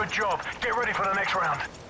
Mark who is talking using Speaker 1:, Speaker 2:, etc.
Speaker 1: Good job. Get ready for the next round.